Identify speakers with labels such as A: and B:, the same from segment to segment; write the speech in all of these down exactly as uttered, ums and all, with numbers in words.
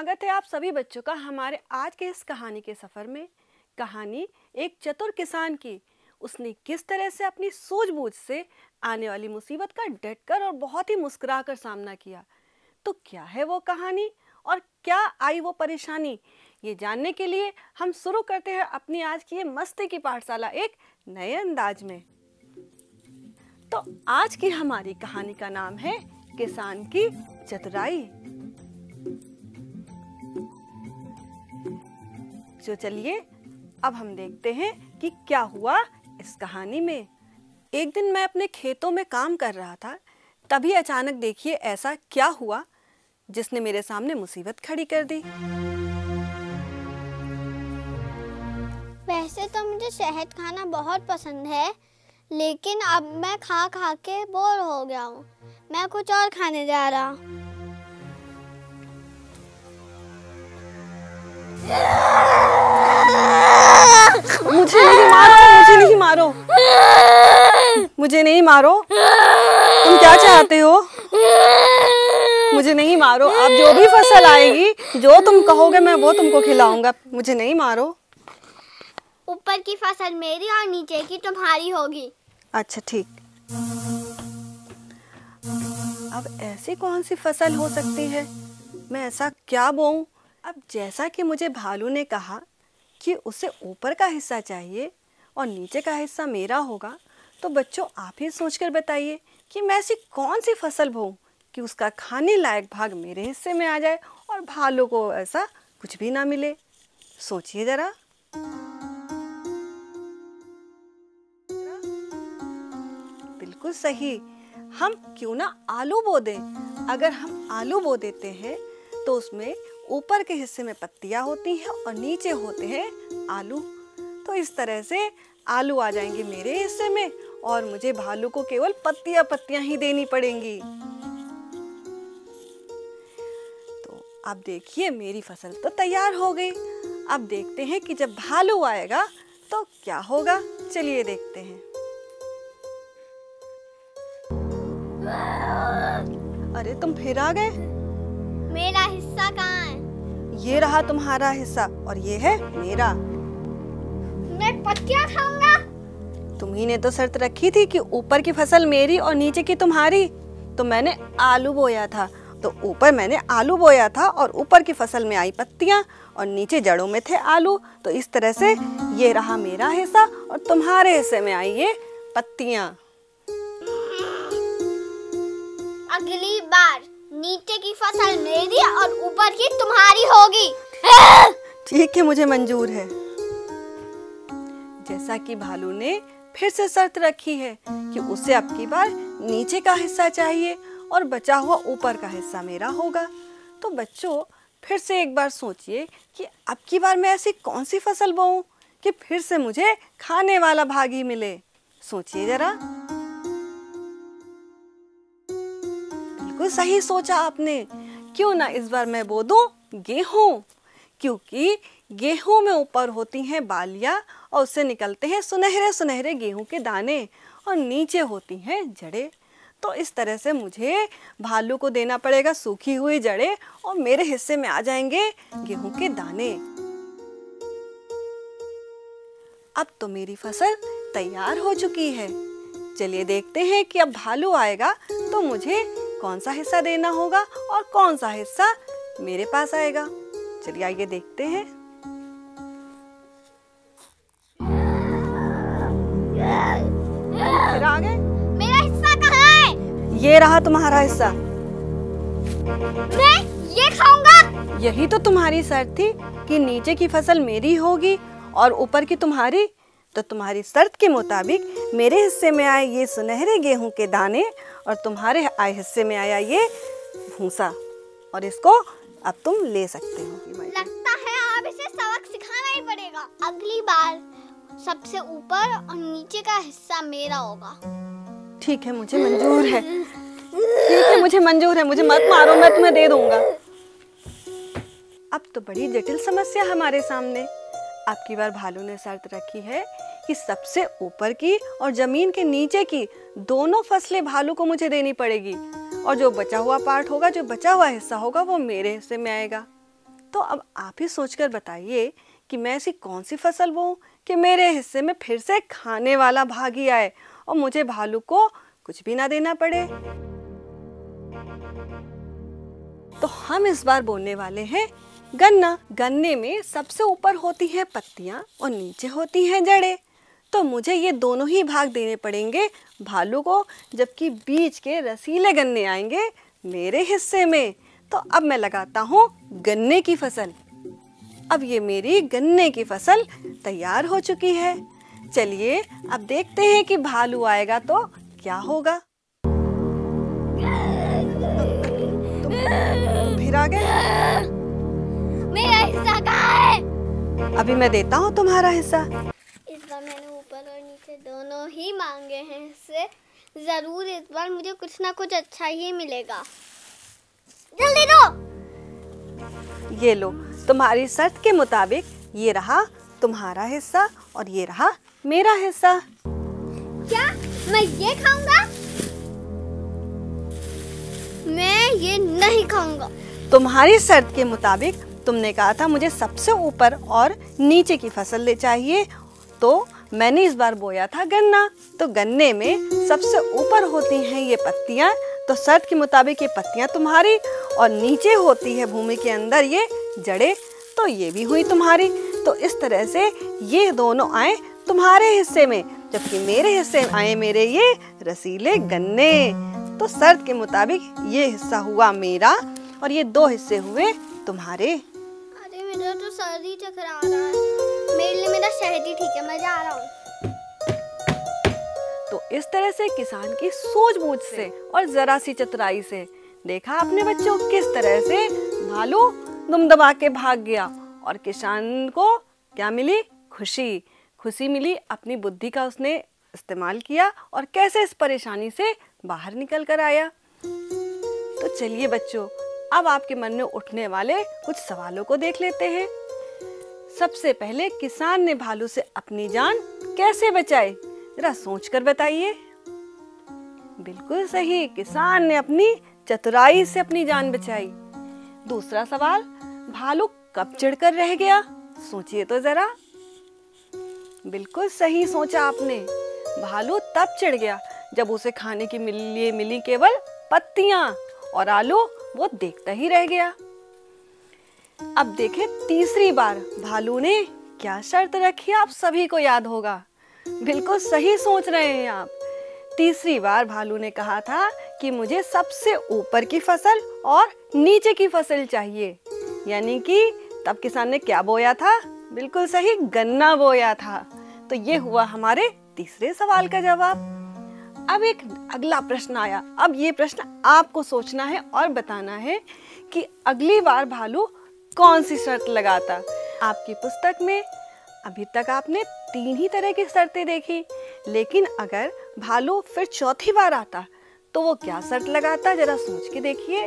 A: स्वागत है आप सभी बच्चों का हमारे आज के इस कहानी के सफ़र में। कहानी एक चतुर किसान की। उसने किस तरह से अपनी सूझबूझ से आने वाली मुसीबत का डटकर और बहुत ही मुस्कुराकर सामना किया। तो क्या है वो कहानी और क्या आई वो परेशानी, ये जानने के लिए हम शुरू करते हैं अपनी आज की ये मस्ती की पाठशाला एक नए अंदाज में। तो आज की हमारी कहानी का नाम है किसान की चतुराई। तो चलिए अब हम देखते हैं कि क्या हुआ इस कहानी में। एक दिन मैं अपने खेतों में काम कर रहा था, तभी अचानक देखिए ऐसा क्या हुआ जिसने मेरे सामने मुसीबत खड़ी कर दी।
B: वैसे तो मुझे शहद खाना बहुत पसंद है, लेकिन अब मैं खा खा के बोर हो गया हूँ। मैं कुछ और खाने जा रहा हूँ।
A: मुझे नहीं मारो, मुझे नहीं मारो, मुझे नहीं मारो। तुम क्या चाहते हो? मुझे नहीं मारो। अब जो भी फसल आएगी, जो तुम कहोगे मैं वो तुमको खिलाऊंगा। मुझे नहीं मारो।
B: ऊपर की फसल मेरी और नीचे की तुम्हारी होगी।
A: अच्छा ठीक। अब ऐसी कौन सी फसल हो सकती है? मैं ऐसा क्या बोऊं? अब जैसा कि मुझे भालू ने कहा कि उसे ऊपर का हिस्सा चाहिए और नीचे का हिस्सा मेरा होगा, तो बच्चों आप ही सोचकर बताइए कि मैं ऐसी कौन सी फसल बोऊं कि उसका खाने लायक भाग मेरे हिस्से में आ जाए और भालू को ऐसा कुछ भी ना मिले। सोचिए जरा। बिल्कुल सही, हम क्यों ना आलू बो दें। अगर हम आलू बो देते हैं तो उसमें ऊपर के हिस्से में पत्तियां होती हैं और नीचे होते हैं आलू। तो इस तरह से आलू आ जाएंगे मेरे हिस्से में और मुझे भालू को केवल पत्तियां पत्तियां ही देनी पड़ेंगी। तो अब देखिए मेरी फसल तो तैयार हो गई। अब देखते हैं कि जब भालू आएगा तो क्या होगा। चलिए देखते हैं। अरे तुम फिर आ गए।
B: मेरा हिस्सा कहाँ है?
A: ये रहा तुम्हारा हिस्सा और ये है मेरा।
B: मैं पत्तियां खाऊंगा।
A: तुम्ही ने तो शर्त रखी थी कि ऊपर की फसल मेरी और नीचे की तुम्हारी। तो मैंने आलू बोया था, तो ऊपर मैंने आलू बोया था और ऊपर की फसल में आई पत्तियां और नीचे जड़ों में थे आलू। तो इस तरह से ये रहा मेरा हिस्सा और तुम्हारे हिस्से में आई ये पत्तियां।
B: अगली बार नीचे की फसल मेरी और ऊपर की तुम्हारी होगी।
A: ठीक है, मुझे मंजूर है। जैसा कि भालू ने फिर से शर्त रखी है कि उसे अब की बार नीचे का हिस्सा चाहिए और बचा हुआ ऊपर का हिस्सा मेरा होगा। तो बच्चों फिर से एक बार सोचिए कि अब की बार मैं ऐसी कौन सी फसल बोऊं कि फिर से मुझे खाने वाला भाग ही मिले। सोचिए जरा। बिल्कुल सही सोचा आपने। क्यों ना इस बार मैं बो दूं गेहूं, क्योंकि गेहूं में ऊपर होती हैं बालियां और उससे निकलते हैं सुनहरे सुनहरे गेहूं के दाने और नीचे होती हैं जड़ें। तो इस तरह से मुझे भालू को देना पड़ेगा सूखी हुई जड़ें और मेरे हिस्से में आ जाएंगे गेहूं के दाने। अब तो मेरी फसल तैयार हो चुकी है। चलिए देखते हैं कि अब भालू आएगा तो मुझे कौन सा हिस्सा देना होगा और कौन सा हिस्सा मेरे पास आएगा। चलिए आइए देखते हैं। फिर आ गए।
B: मेरा हिस्सा कहाँ है?
A: ये रहा तुम्हारा हिस्सा।
B: मैं ये खाऊंगा।
A: यही तो तुम्हारी शर्त थी कि नीचे की फसल मेरी होगी और ऊपर की तुम्हारी। तो तुम्हारी शर्त के मुताबिक मेरे हिस्से में आए ये सुनहरे गेहूं के दाने और तुम्हारे आए हिस्से में आया ये भूसा, और इसको अब तुम ले सकते हो।
B: लगता है अब इसे सबक सिखाना ही पड़ेगा। अगली बार सबसे ऊपर और नीचे का हिस्सा मेरा होगा।
A: ठीक है, मुझे मंजूर है। ठीक है, मुझे मंजूर है। मुझे मत मारो, मैं तुम्हें दे दूंगा। अब तो बड़ी जटिल समस्या हमारे सामने। अब की बार भालू ने शर्त रखी है कि सबसे ऊपर की और जमीन के नीचे की दोनों फसलें भालू को मुझे देनी पड़ेगी और जो बचा हुआ पार्ट होगा, जो बचा हुआ हिस्सा होगा, वो मेरे हिस्से में आएगा। तो अब आप ही सोचकर बताइए कि मैं ऐसी कौन सी फसल बोऊं कि मेरे हिस्से में फिर से खाने वाला भागी आए और मुझे भालू को कुछ भी ना देना पड़े। तो हम इस बार बोलने वाले हैं गन्ना। गन्ने में सबसे ऊपर होती हैं पत्तियां और नीचे होती हैं जड़ें। तो मुझे ये दोनों ही भाग देने पड़ेंगे भालू को, जबकि बीच के रसीले गन्ने आएंगे मेरे हिस्से में। तो अब मैं लगाता हूँ गन्ने की फसल। अब ये मेरी गन्ने की फसल तैयार हो चुकी है। चलिए अब देखते हैं कि भालू आएगा तो क्या होगा। तुम, तुम फिर आ गए?
B: मेरा हिस्सा कहाँ है?
A: अभी मैं देता हूँ तुम्हारा हिस्सा।
B: इस बार मैंने ऊपर और नीचे दोनों ही मांगे हैं हिस्से। जरूर इस बार मुझे कुछ ना कुछ अच्छा ही मिलेगा। जल्दी दो।
A: ये लो, तुम्हारी शर्त के मुताबिक ये रहा तुम्हारा हिस्सा और ये रहा मेरा हिस्सा।
B: क्या मैं ये खाऊंगा? मैं ये नहीं खाऊंगा।
A: तुम्हारी शर्त के मुताबिक तुमने कहा था मुझे सबसे ऊपर और नीचे की फसल ले चाहिए, तो मैंने इस बार बोया था गन्ना। तो गन्ने में सबसे ऊपर होती हैं ये पत्तियां, तो शर्त के मुताबिक ये पत्तियां तुम्हारी, और नीचे होती है भूमि के अंदर ये जड़ें, तो ये भी हुई तुम्हारी। तो इस तरह से ये दोनों आए तुम्हारे हिस्से में, जबकि मेरे हिस्से में आए मेरे ये रसीले गन्ने। तो शर्त के मुताबिक ये हिस्सा हुआ मेरा और ये दो हिस्से हुए तुम्हारे।
B: अरे मेरा तो सर ही चकरा रहा है। मेरे लिए मेरा शहद ही ठीक है, मैं जा रहा हूँ।
A: तो इस तरह से किसान की सूझबूझ से और जरा सी चतुराई से देखा अपने बच्चों किस तरह से भालू दुम दबा के भाग गया और किसान को क्या मिली? खुशी। खुशी मिली, अपनी बुद्धि का उसने इस्तेमाल किया और कैसे इस परेशानी से बाहर निकल कर आया। तो चलिए बच्चों, अब आपके मन में उठने वाले कुछ सवालों को देख लेते हैं। सबसे पहले, किसान ने भालू से अपनी जान कैसे बचाई? जरा सोच कर बताइए। बिल्कुल सही, किसान ने अपनी चतुराई से अपनी जान बचाई। दूसरा सवाल, भालू कब चिढ़कर रह गया? सोचिए तो जरा। बिल्कुल सही सोचा आपने, भालू तब चिढ़ गया जब उसे खाने के लिए मिली केवल पत्तियां और आलू वो देखता ही रह गया। अब देखें तीसरी बार भालू ने क्या शर्त रखी, आप सभी को याद होगा। बिल्कुल सही सोच रहे हैं आप। तीसरी बार भालू ने कहा था कि मुझे सबसे ऊपर की फसल और नीचे की फसल चाहिए, यानी कि तब किसान ने क्या बोया था? बिल्कुल सही, गन्ना बोया था। तो ये हुआ हमारे तीसरे सवाल का जवाब। अब एक अगला प्रश्न आया। अब ये प्रश्न आपको सोचना है और बताना है कि अगली बार भालू कौन सी शर्त लगाता। आपकी पुस्तक में अभी तक आपने तीन ही तरह की शर्तें देखी, लेकिन अगर भालू फिर चौथी बार आता तो वो क्या शर्त लगाता? जरा सोच के देखिए।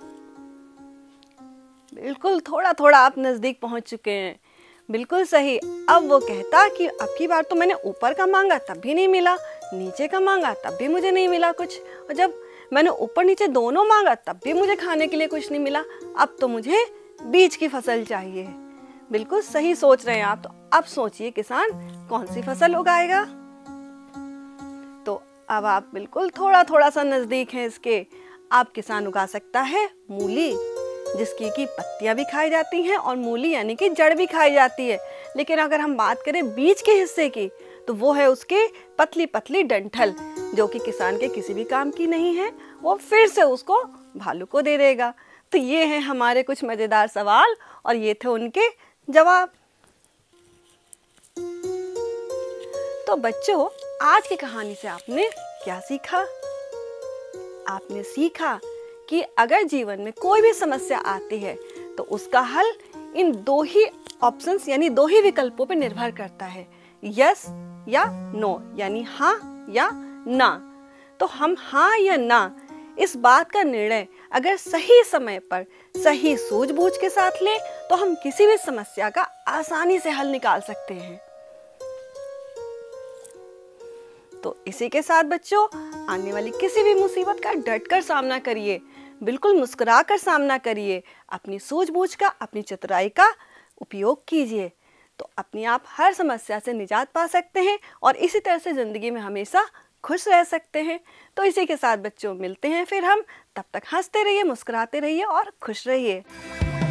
A: बिल्कुल, थोड़ा थोड़ा आप नजदीक पहुंच चुके हैं। बिल्कुल सही। अब वो कहता कि अब की बार तो मैंने ऊपर का मांगा तब भी नहीं मिला, नीचे का मांगा तब भी मुझे नहीं मिला कुछ, और जब मैंने ऊपर नीचे दोनों मांगा तब भी मुझे खाने के लिए कुछ नहीं मिला। अब तो मुझे बीज की फसल चाहिए। बिल्कुल सही सोच रहे हैं आप। तो अब सोचिए किसान कौन सी फसल उगाएगा। तो अब आप बिल्कुल थोड़ा थोड़ा सा नजदीक हैं इसके। आप किसान उगा सकता है मूली, जिसकी की पत्तियां भी खाई जाती हैं और मूली यानी कि जड़ भी खाई जाती है। लेकिन अगर हम बात करें बीज के हिस्से की, तो वो है उसके पतली पतली डंठल, जो कि किसान के किसी भी काम की नहीं है। वो फिर से उसको भालू को दे देगा। तो ये हैं हमारे कुछ मजेदार सवाल और ये थे उनके जवाब। तो बच्चों, आज की कहानी से आपने क्या सीखा? आपने सीखा कि अगर जीवन में कोई भी समस्या आती है तो उसका हल इन दो ही ऑप्शंस यानी दो ही विकल्पों पर निर्भर करता है, यस या नो, यानी हाँ या ना। तो हम हाँ या ना इस बात का निर्णय अगर सही समय पर सही सूझबूझ के साथ लें तो हम किसी भी समस्या का आसानी से हल निकाल सकते हैं। तो इसी के साथ बच्चों, आने वाली किसी भी मुसीबत का डटकर सामना करिए। बिल्कुल मुस्कुरा कर सामना करिए, अपनी सूझबूझ का, अपनी चतुराई का उपयोग कीजिए, तो अपने आप हर समस्या से निजात पा सकते हैं और इसी तरह से ज़िंदगी में हमेशा खुश रह सकते हैं। तो इसी के साथ बच्चों मिलते हैं फिर हम, तब तक हंसते रहिए, मुस्कुराते रहिए और खुश रहिए।